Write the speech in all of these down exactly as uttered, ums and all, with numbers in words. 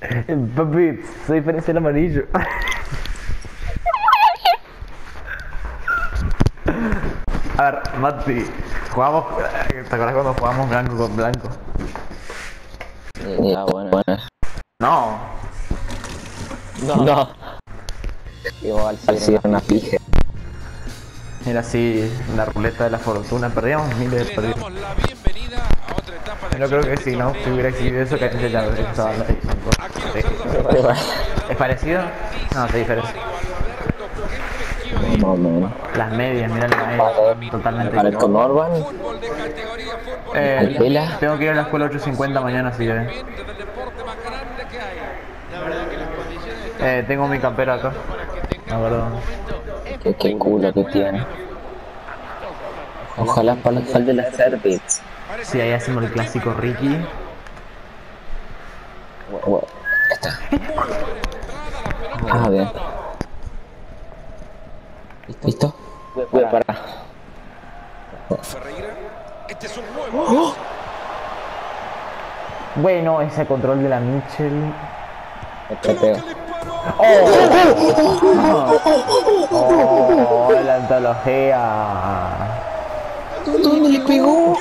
Papi, se diferencia el amarillo. A ver, Mati, jugamos. ¿Te acuerdas cuando jugamos blanco con blanco? Ya, bueno, bueno. No. No. No. Igual sí, una fija. Era así, la ruleta de la fortuna. Perdíamos miles de perdidos. Yo creo que si no, si hubiera exhibido eso, que ya habría estado la edición. ¿Es parecido? No, se diferencia. No, no. Las medias, mira la media, totalmente. Para con Orban. Eh, tengo que ir a la escuela ocho cincuenta mañana, así que... Eh, tengo mi campera acá. La verdad. Qué, qué culo que tiene. Ojalá para los sal de la Cervix. Sí, ahí hacemos el clásico Ricky. Bueno, ya está. Ah, bien. ¿Listo? Voy a parar. ¡Oh! Bueno, ese control de la Mitchell. Te pego. ¡Oh! ¡Oh! La antología. ¿Dónde le pegó?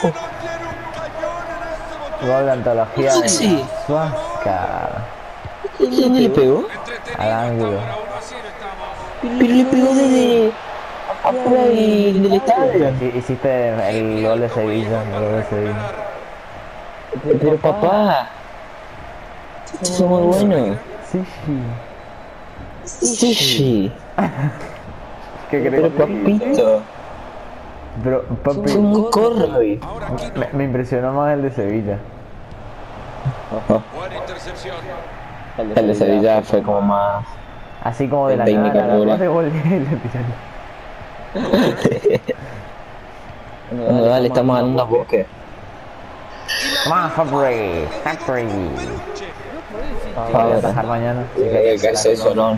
Gol de antología de Sí. Suazca. ¿Dónde le pegó? Al ángulo. Pero le pegó desde afuera del, del estadio. Hiciste el gol de Sevilla, el gol de Sevilla. Pero, pero papá, es muy bueno. Sí, Sí, sí. ¿Qué crees? Pero papito, Pero, papi, soy muy corro hoy. me, me impresionó más el de Sevilla. El de Sevilla fue como más... Así como de la técnica nada, pura. la de gol y le tiraron. Bueno, dale, estamos ganando a Boque. Más Fabri, Fabri. Voy a atajar mañana. ¿Qué es eso, no?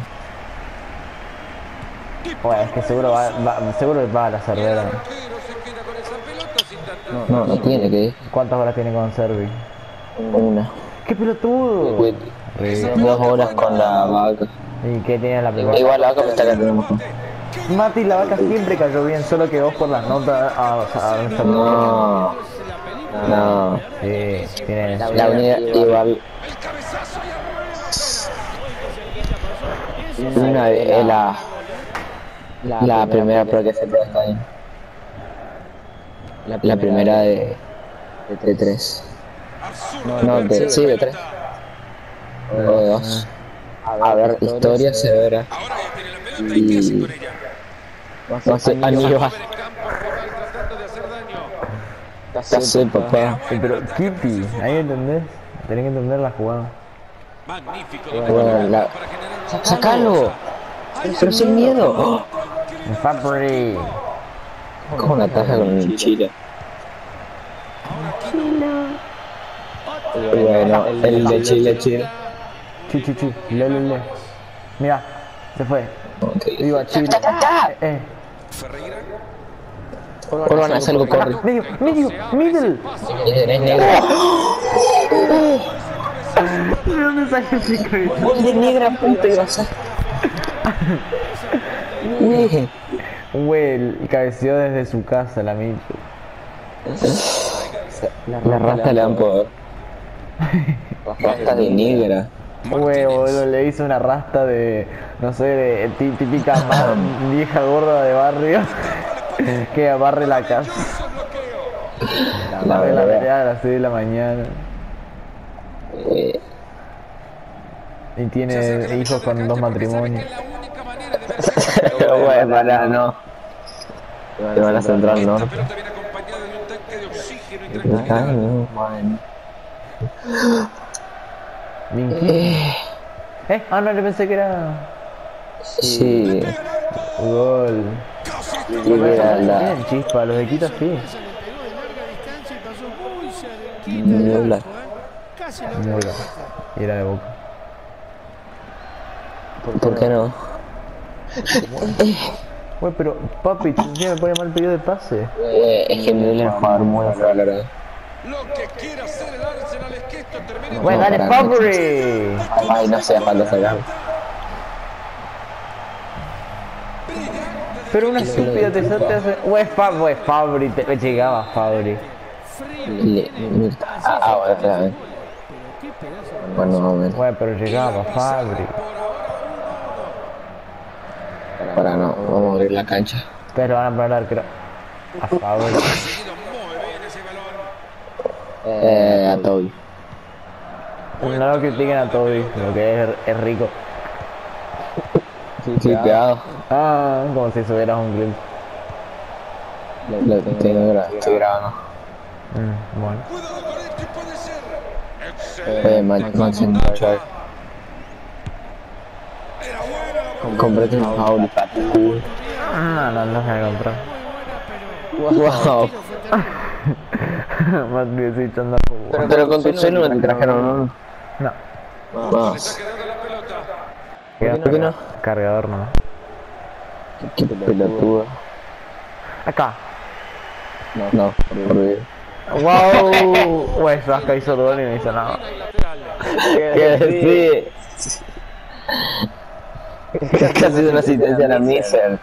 Bueno, es que seguro va, va, seguro va a la Cervera. No, no tiene que ir. ¿Cuántas horas tiene con Servi? Una. ¡Qué pelotudo! Dos horas con la vaca. ¿Y qué tiene la primera? Igual la vaca me está cayendo. Mati, la vaca siempre cayó bien, solo que vos por las notas... Ah, o sea, no. No. Sí, tiene... La unidad igual... Una es la... La primera pro que se puede estar ahí. La primera de... De tres. No, de... Sí, de tres. O de dos. A ver, historia severa. Y... No sé, Aníbal. Ya sé, papá. Pero Kitty, ahí entendés, tenés que entender la jugada. Bueno, la... ¡Sacalo! Pero sin miedo. ¡Oh! Fabri. Como una taja con un chile. Bueno, el de Chile, Chile. Chi, chi, chi, le, le, le. Mira, se fue. Okay. Viva Chile. Eh, eh. Orban hace algo, corre. Medio, medio, middle. Es negro. ¿De dónde salió ese cabeza? Gol de negra, puta, y vas a... Güey, cabeceó desde su casa la Mitchell. La rasta le dan poder. Rasta de negra. Güey, boludo, le hizo una rasta de, no sé, de tí- típica ma- vieja gorda de barrio que barre la casa. La Barre la verdad. vereda a las seis de la mañana. Eh, Y tiene hijos con dos matrimonios. Güey, para, no. Te van a central, ¿no? Ay, no, man. Minky. Eh, ah, no, le pensé que era Sí. gol. Y mira la... Bien, chispa, los de Quito sí. Nula. Muy bien. Y era de Boca. ¿Por qué no? Güey, pero papi, ya me pone mal pedido de pase. Eh, es que Müller es un jugador muy raro, la verdad. Lo que quiere hacer el Arsenal es que esto termine. Bueno, dale, Fabri. Ay, no sé, falta sacar. Pero una estúpida te te hace. O es Fabri, o es Fabri, te llegaba Fabri. Ah, ah, bueno, espera, bueno, vamos a ver. Bueno, pero llegaba Fabri. Para no, vamos a abrir la cancha. Pero van a poner arquero. A Fabri. Eh, a Toby. No lo critiquen a Toby, lo que es, es rico. Sí, cuidado. Ah, como si subieras un clip. Lo que tengo gra estoy grabando. Mm, bueno. Oye, Manchester United. Comprate un Pauli, papi. No, no, no se va a comprar. Wow. Más necesito andar por. Pero con tu celu no te trajeron, No. ¿no? Más. ¿Por qué no? Cargador nomás. Qué pelotudo. Acá. No, por Wow. Pues Vasca hizo gol y no hizo nada. ¿Qué sí? Casi de una asistencia a la Miser.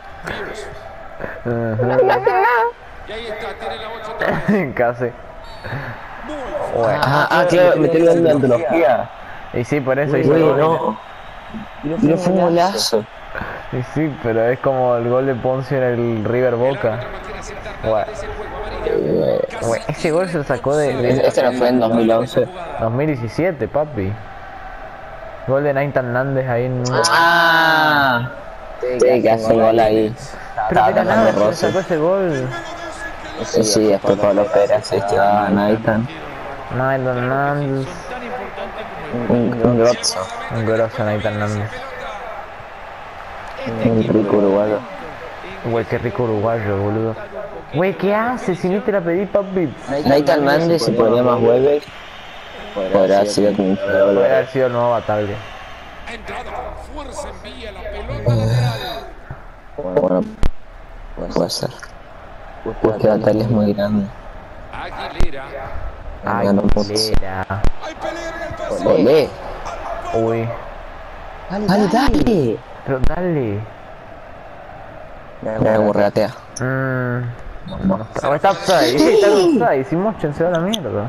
Y ahí está, tiene la ocho también. Casi. Bueno. Ah, ah, claro, me estoy dando antología. Y sí, por eso hizo Güey, gol. no. No fue un golazo. Y sí, pero es como el gol de Poncio en el River Boca. Bueno. Bueno, ese gol se lo sacó de, de Este no fue en dos mil once. dos mil diecisiete, papi. Gol de Nathan Nández ahí en... Ah, sí, que hace gol ahí. Pero de la nada se le Rosa. sacó ese gol. Sí, sí, después Pablo Pérez, este va a Nathan. Nathan Nández. Un, un grosso. Un grosso Nathan Nández. Un rico uruguayo. Güey, qué rico uruguayo, boludo. Güey, ¿qué haces? Si ni te la pedí, papi. Nathan Nández, si ponía más Weber, podrá haber sido como un Podría jugador. haber sido el nuevo Bataglia. Ha entrado con fuerza, envía la pelota lateral. Bueno, puede ser. Pues que Bataglia es muy grande. Aguilera. Ay, Ganó mucho. Hay Aguilera. peligro en el pase. Olé. Uy. Dale, dale. Pero dale. Mira cómo regatea. Mmm. Oh, está offside, sí, está offside. Si Mochen se va a la mierda.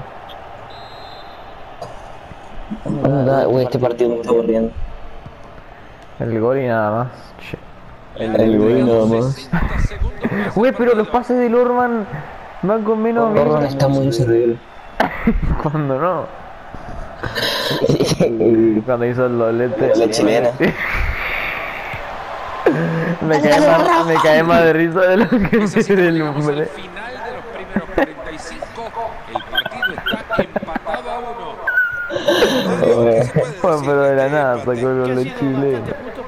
Anda, uy, este partido me está aburriendo. El gol y nada más. Che. El gol y nada más. Güey, pero los pases de Lorman van con menos. Gordon está muy inservible. Cuando no. Cuando hizo el doblete. La chilena. Me cae, más, me cae más de risa de lo que me del hombre. Al final de los primeros cuarenta y cinco, el partido está empatado a uno. Bueno, pero de la nada sacó el gol de chileno.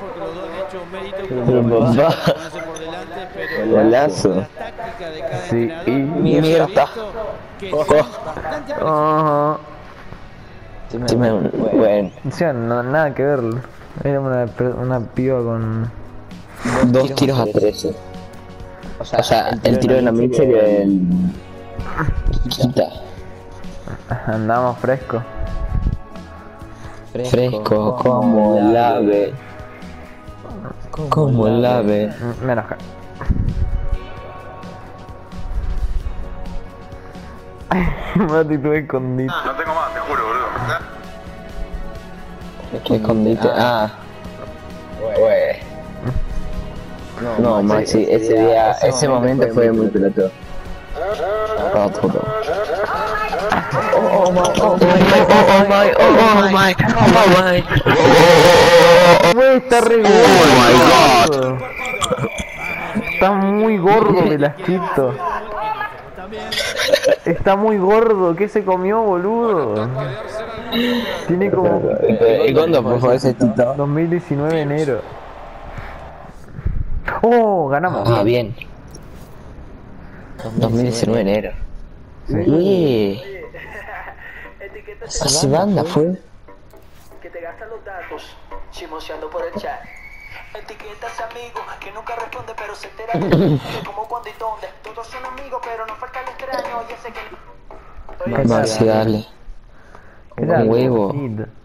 Golazo. Sí, y... Mira, está. Ojo. Ajá. Bueno, O sea, no, nada que ver. Era una, una piba con... dos tiros a trece. O sea, el tiro de la Mitchell y el... Quita. Andamos frescos. Fresco como el ave. Como el ave. Menos acá. Mati, tú escondiste. No tengo más, te juro, boludo. ¿Qué escondite? Ah. Güey. No, Maxi, ese día, ese momento fue muy pelotudo. Roto. Oh my, oh my, oh my, oh my, oh my. Güey, está re gordo. Está muy gordo, Velasquito. Está muy gordo. ¿Qué se comió, boludo? Tiene como... ¿Y cuándo fue ese tito? dos mil diecinueve enero. Oh, ganamos. Ah, bien. dos mil diecinueve enero. Sí. Así banda fue. Que te gastan los datos chismoseando por el chat. Etiquetas amigos que nunca responde pero se entera de como cuándo y dónde. Todos son amigos pero no falta el extraño y ese que Va, sí, dale. Era Un huevo. Sid.